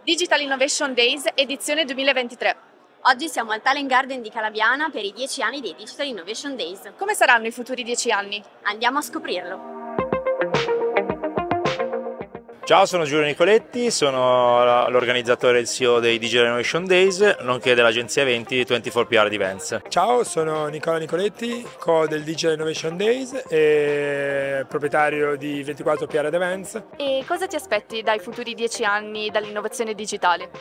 Digital Innovation Days edizione 2023. Oggi siamo al Talent Garden di Calabiana per i 10 anni dei Digital Innovation Days. Come saranno i futuri 10 anni? Andiamo a scoprirlo. Ciao, sono Giulio Nicoletti, sono l'organizzatore e il CEO dei Digital Innovation Days, nonché dell'agenzia eventi 24PR Events. Ciao, sono Nicola Nicoletti, co del Digital Innovation Days e proprietario di 24PR Events. E cosa ti aspetti dai futuri 10 anni dall'innovazione digitale?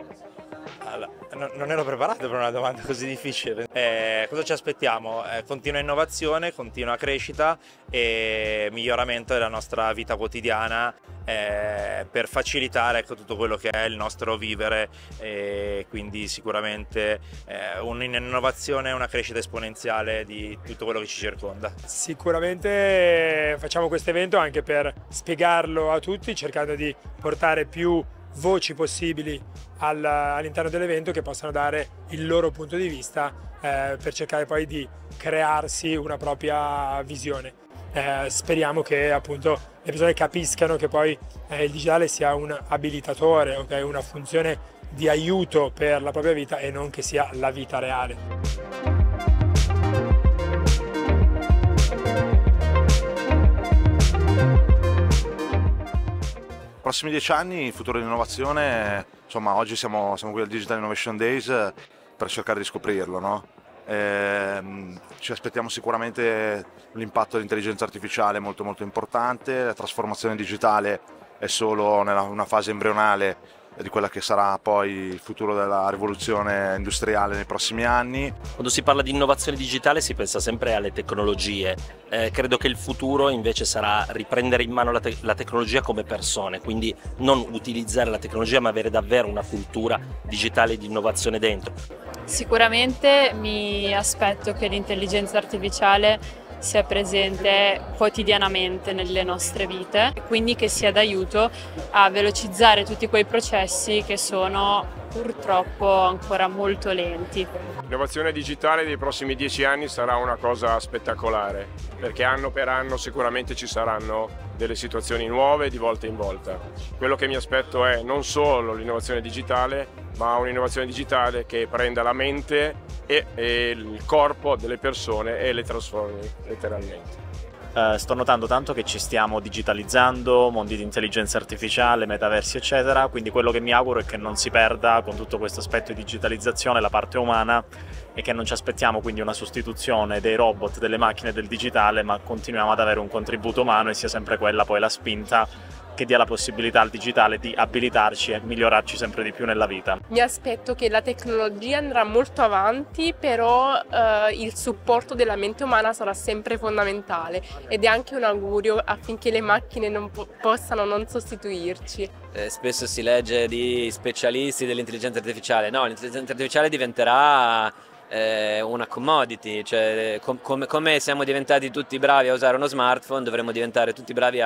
Non ero preparato per una domanda così difficile. Cosa ci aspettiamo? Continua innovazione, continua crescita e miglioramento della nostra vita quotidiana per facilitare tutto quello che è il nostro vivere, e quindi sicuramente un'innovazione e una crescita esponenziale di tutto quello che ci circonda. Sicuramente facciamo questo evento anche per spiegarlo a tutti, cercando di portare più voci possibili all'interno dell'evento che possano dare il loro punto di vista per cercare poi di crearsi una propria visione. Speriamo che appunto le persone capiscano che poi il digitale sia un abilitatore, okay? Una funzione di aiuto per la propria vita e non che sia la vita reale. Prossimi 10 anni, il futuro dell'innovazione, insomma oggi siamo qui al Digital Innovation Days per cercare di scoprirlo, no? Ci aspettiamo sicuramente l'impatto dell'intelligenza artificiale molto importante, la trasformazione digitale è solo nella una fase embrionale di quella che sarà poi il futuro della rivoluzione industriale nei prossimi anni. Quando si parla di innovazione digitale si pensa sempre alle tecnologie, credo che il futuro invece sarà riprendere in mano la tecnologia come persone, quindi non utilizzare la tecnologia ma avere davvero una cultura digitale di innovazione dentro. Sicuramente mi aspetto che l'intelligenza artificiale sia presente quotidianamente nelle nostre vite, quindi che sia d'aiuto a velocizzare tutti quei processi che sono purtroppo ancora molto lenti. L'innovazione digitale dei prossimi 10 anni sarà una cosa spettacolare, perché anno per anno sicuramente ci saranno delle situazioni nuove di volta in volta. Quello che mi aspetto è non solo l'innovazione digitale, ma un'innovazione digitale che prenda la mente e il corpo delle persone e le trasformi letteralmente. Sto notando tanto che ci stiamo digitalizzando, mondi di intelligenza artificiale, metaversi eccetera, quindi quello che mi auguro è che non si perda con tutto questo aspetto di digitalizzazione la parte umana e che non ci aspettiamo quindi una sostituzione dei robot, delle macchine, del digitale, ma continuiamo ad avere un contributo umano e sia sempre quella poi la spinta che dia la possibilità al digitale di abilitarci e migliorarci sempre di più nella vita. Mi aspetto che la tecnologia andrà molto avanti, però il supporto della mente umana sarà sempre fondamentale ed è anche un augurio affinché le macchine possano non sostituirci. Spesso si legge di specialisti dell'intelligenza artificiale, no, l'intelligenza artificiale diventerà una commodity, cioè come siamo diventati tutti bravi a usare uno smartphone, dovremmo diventare tutti bravi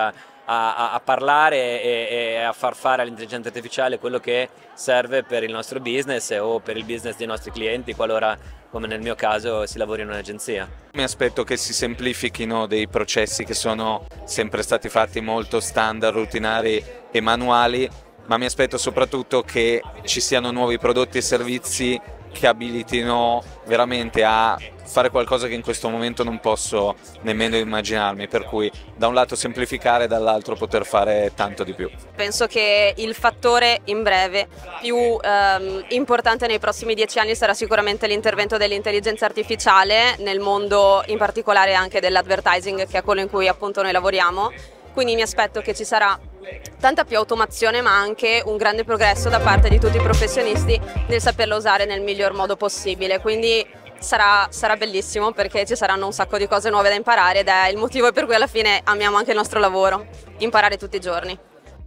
a parlare e a far fare all'intelligenza artificiale quello che serve per il nostro business o per il business dei nostri clienti, qualora, come nel mio caso, si lavori in un'agenzia. Mi aspetto che si semplifichino dei processi che sono sempre stati fatti molto standard, routinari e manuali, ma mi aspetto soprattutto che ci siano nuovi prodotti e servizi che abilitino veramente a fare qualcosa che in questo momento non posso nemmeno immaginarmi, per cui da un lato semplificare, dall'altro poter fare tanto di più. Penso che il fattore in breve più importante nei prossimi 10 anni sarà sicuramente l'intervento dell'intelligenza artificiale nel mondo, in particolare anche dell'advertising, che è quello in cui appunto noi lavoriamo. Quindi mi aspetto che ci sarà tanta più automazione, ma anche un grande progresso da parte di tutti i professionisti nel saperla usare nel miglior modo possibile. Quindi sarà bellissimo, perché ci saranno un sacco di cose nuove da imparare ed è il motivo per cui alla fine amiamo anche il nostro lavoro, imparare tutti i giorni.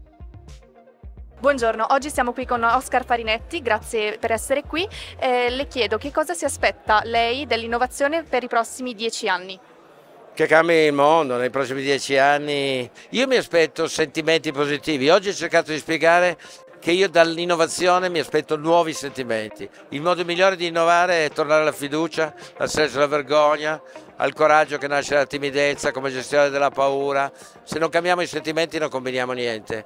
Buongiorno, oggi siamo qui con Oscar Farinetti, grazie per essere qui. Le chiedo che cosa si aspetta lei dell'innovazione per i prossimi 10 anni? Che cambi il mondo nei prossimi 10 anni. Io mi aspetto sentimenti positivi. Oggi ho cercato di spiegare che io dall'innovazione mi aspetto nuovi sentimenti. Il modo migliore di innovare è tornare alla fiducia, al senso della vergogna, al coraggio che nasce dalla timidezza, come gestione della paura. Se non cambiamo i sentimenti non combiniamo niente.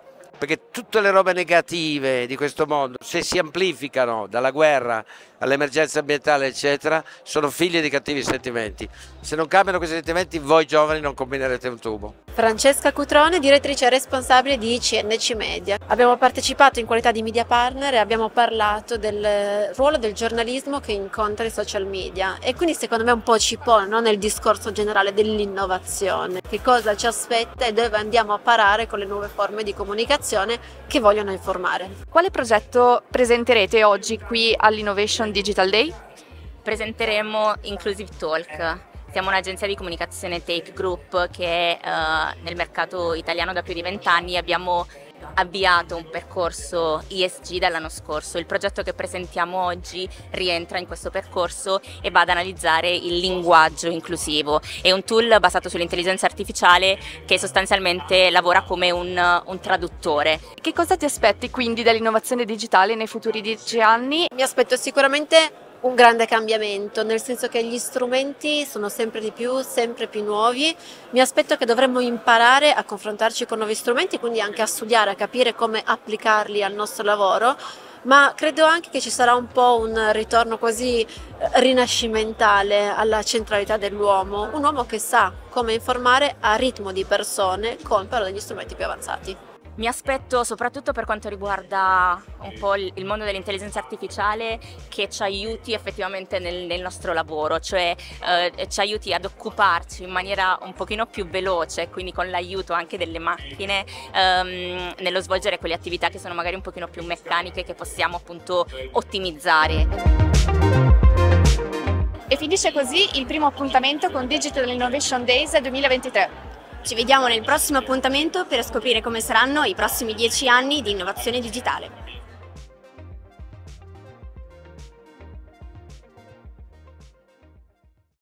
perché tutte le robe negative di questo mondo, se si amplificano dalla guerra all'emergenza ambientale eccetera, sono figlie di cattivi sentimenti. Se non cambiano questi sentimenti, voi giovani non combinerete un tubo. Francesca Cutrone, direttrice responsabile di CNC Media. Abbiamo partecipato in qualità di media partner e abbiamo parlato del ruolo del giornalismo che incontra i social media, e quindi secondo me un po' ci pone, no, nel discorso generale dell'innovazione. Che cosa ci aspetta e dove andiamo a parare con le nuove forme di comunicazione che vogliono informare. Quale progetto presenterete oggi qui all'Innovation Digital Day? Presenteremo Inclusive Talk. Siamo un'agenzia di comunicazione Take Group che nel mercato italiano da più di 20 anni abbiamo avviato un percorso ESG dall'anno scorso. Il progetto che presentiamo oggi rientra in questo percorso e va ad analizzare il linguaggio inclusivo. È un tool basato sull'intelligenza artificiale che sostanzialmente lavora come un traduttore. Che cosa ti aspetti quindi dall'innovazione digitale nei futuri 10 anni? Mi aspetto sicuramente un grande cambiamento, nel senso che gli strumenti sono sempre di più, sempre più nuovi. Mi aspetto che dovremmo imparare a confrontarci con nuovi strumenti, quindi anche a studiare, a capire come applicarli al nostro lavoro, ma credo anche che ci sarà un po' un ritorno quasi rinascimentale alla centralità dell'uomo, un uomo che sa come informare a ritmo di persone con però degli strumenti più avanzati. Mi aspetto, soprattutto per quanto riguarda un po' il mondo dell'intelligenza artificiale, che ci aiuti effettivamente nel nostro lavoro, cioè ci aiuti ad occuparci in maniera un pochino più veloce, quindi con l'aiuto anche delle macchine, nello svolgere quelle attività che sono magari un pochino più meccaniche, che possiamo appunto ottimizzare. E finisce così il primo appuntamento con Digital Innovation Days 2023. Ci vediamo nel prossimo appuntamento per scoprire come saranno i prossimi 10 anni di innovazione digitale.